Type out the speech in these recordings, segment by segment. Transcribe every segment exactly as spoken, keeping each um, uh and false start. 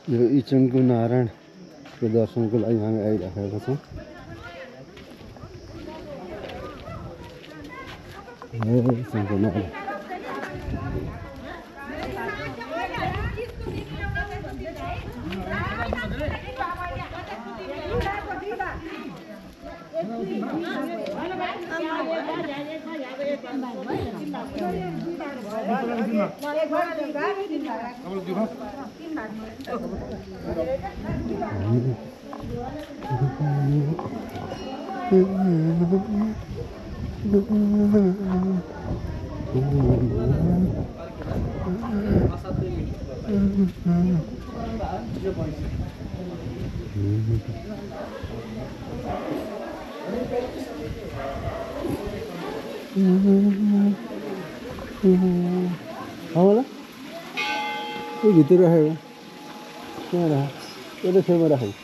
यो इचनको नारायणको दर्शनको लागि हामी आइराखेका छौँ। इचनको नारायण आमालाई यो भित्र राखेको त्यहाँ राख एउटा छेउमा राखेको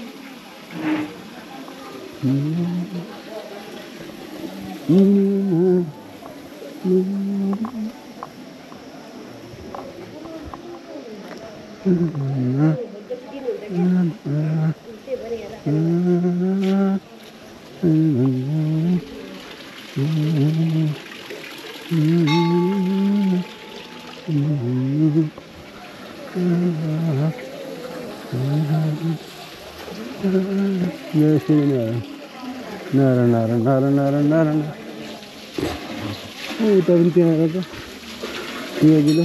नारायण नारायण नारायण नारायण नारायण उता पनि त्यहाँ आएर त यहाँ दिलो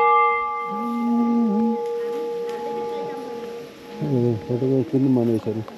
फोटो खिच्नु मन रहेछ।